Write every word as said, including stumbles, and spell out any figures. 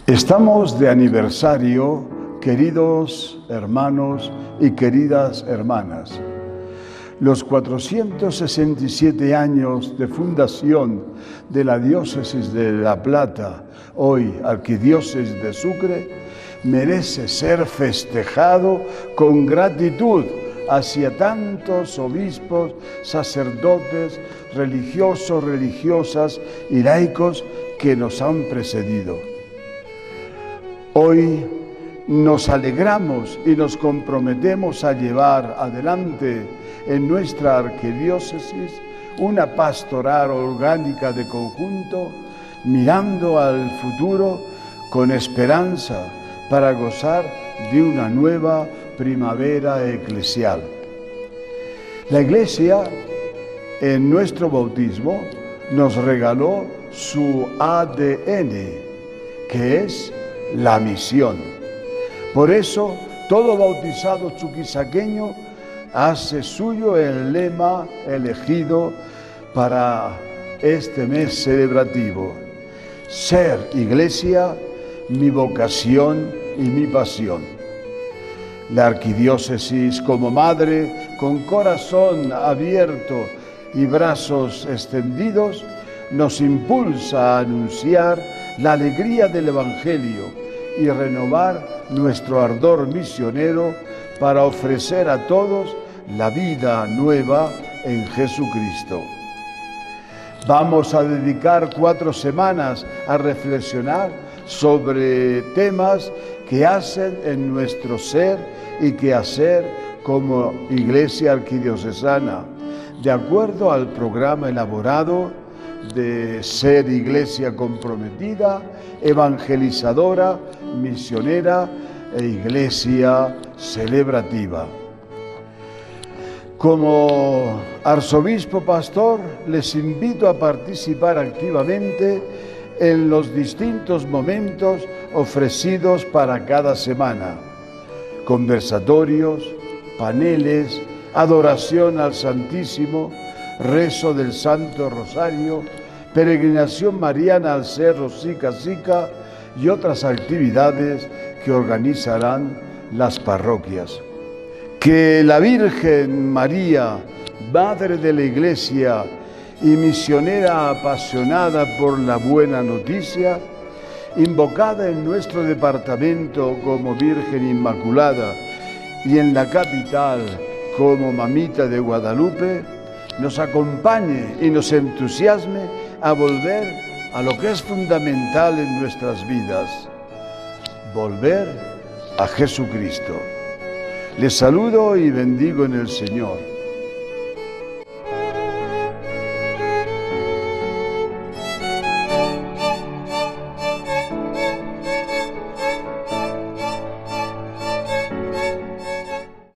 Estamos de aniversario, queridos hermanos y queridas hermanas. Los cuatrocientos sesenta y siete años de fundación de la diócesis de La Plata, hoy arquidiócesis de Sucre, merece ser festejado con gratitud hacia tantos obispos, sacerdotes, religiosos, religiosas y laicos que nos han precedido. Hoy nos alegramos y nos comprometemos a llevar adelante en nuestra arquidiócesis una pastoral orgánica de conjunto, mirando al futuro con esperanza para gozar de una nueva primavera eclesial. La Iglesia, en nuestro bautismo, nos regaló su A D N, que es la misión. Por eso, todo bautizado chuquisaqueño hace suyo el lema elegido para este mes celebrativo: ser Iglesia, mi vocación y mi pasión. La arquidiócesis, como madre, con corazón abierto y brazos extendidos, nos impulsa a anunciar la alegría del Evangelio y renovar nuestro ardor misionero para ofrecer a todos la vida nueva en Jesucristo. Vamos a dedicar cuatro semanas a reflexionar sobre temas que hacen en nuestro ser y que hacer como Iglesia Arquidiocesana, de acuerdo al programa elaborado de ser Iglesia comprometida, evangelizadora, misionera e Iglesia celebrativa. Como arzobispo pastor, les invito a participar activamente en los distintos momentos ofrecidos para cada semana: conversatorios, paneles, adoración al Santísimo, rezo del Santo Rosario, peregrinación mariana al Cerro Sica Sica y otras actividades que organizarán las parroquias. Que la Virgen María, Madre de la Iglesia y misionera apasionada por la buena noticia, invocada en nuestro departamento como Virgen Inmaculada y en la capital como Mamita de Guadalupe, nos acompañe y nos entusiasme a volver a lo que es fundamental en nuestras vidas: volver a Jesucristo. Les saludo y bendigo en el Señor.